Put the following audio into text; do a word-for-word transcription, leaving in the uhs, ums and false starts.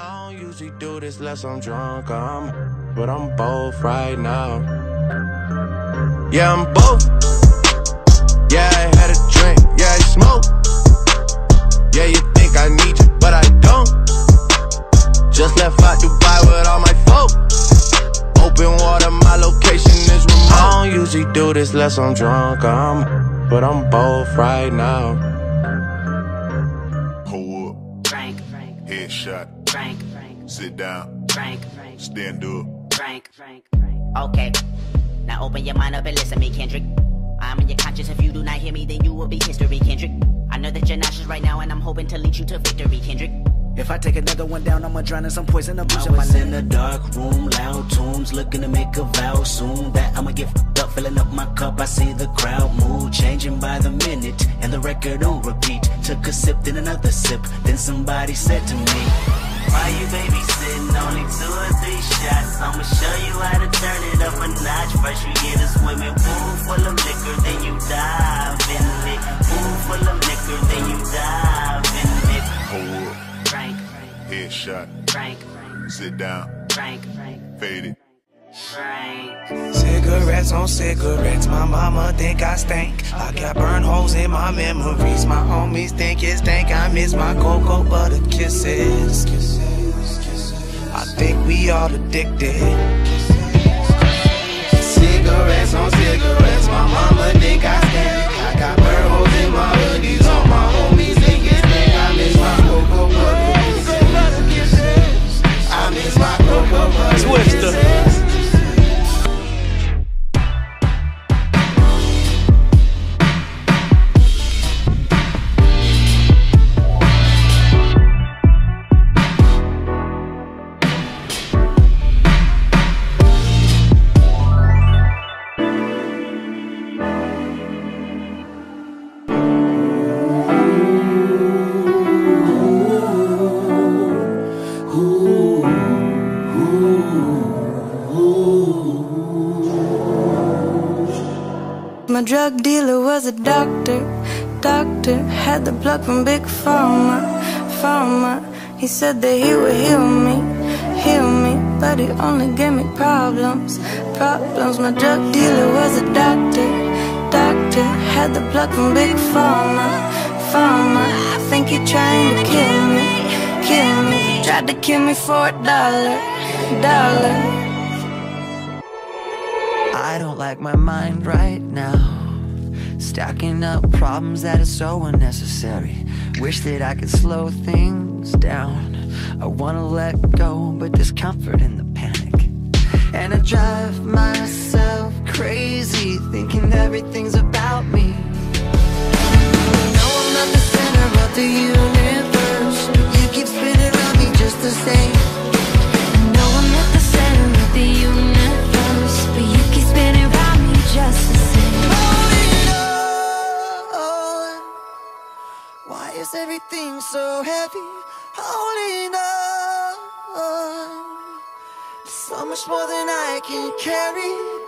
I don't usually do this unless I'm drunk, I'm, but I'm both right now. Yeah, I'm both. Yeah, I had a drink, yeah, I smoke. Yeah, you think I need you, but I don't. Just left out Dubai with all my folk. Open water, my location is remote. I don't usually do this unless I'm drunk, I'm, but I'm both right now. Hold up. Frank. Headshot. Frank. Sit down. Frank. Stand up. Frank. Okay. Now open your mind up and listen to me, Kendrick. I'm in your conscience. If you do not hear me, then you will be history, Kendrick. I know that you're nauseous right now, and I'm hoping to lead you to victory, Kendrick. If I take another one down, I'ma drown in some poison abuse. I was in a dark room, loud tunes, looking to make a vow soon that I'ma get f***ed up, filling up my cup. I see the crowd mood changing by the minute, and the record on repeat. Took a sip, then another sip, then somebody said to me, why you babysitting? Only two or three shots. I'ma show you how to turn it up a notch. First you get a swimming pool full of liquor, then you dive in it. Pool full of liquor, then you dive in it. Hold up. Frank. Headshot. Frank. Sit down. Frank. Fade it. Frank. Cigarettes on cigarettes, my mama think I stink. I got burn holes in my memories, my homies think it stank. I miss my cocoa butter kisses. I think we all addicted. Cigarettes on cigarettes, my mama think I stink. I got burn holes in my hoodies, all my homies think it stank. I miss my cocoa butter kisses. I miss my cocoa butter kisses. My drug dealer was a doctor, doctor, had the plug from Big Pharma, Pharma. He said that he would heal me, heal me, but he only gave me problems, problems. My drug dealer was a doctor, doctor, had the plug from Big Pharma, Pharma. I think he trying to kill me, kill me, tried to kill me for a dollar, dollar. I don't like my mind right now, stacking up problems that are so unnecessary. Wish that I could slow things down. I wanna let go, but there's comfort in the panic. And I drive myself crazy, thinking everything's about me. No, I'm not the center of the universe, but you keep spinning around me just the same. No, I'm not the center of the universe, but you keep spinning around me just the same. Holding on, why is everything so heavy? Holding on, so much more than I can carry.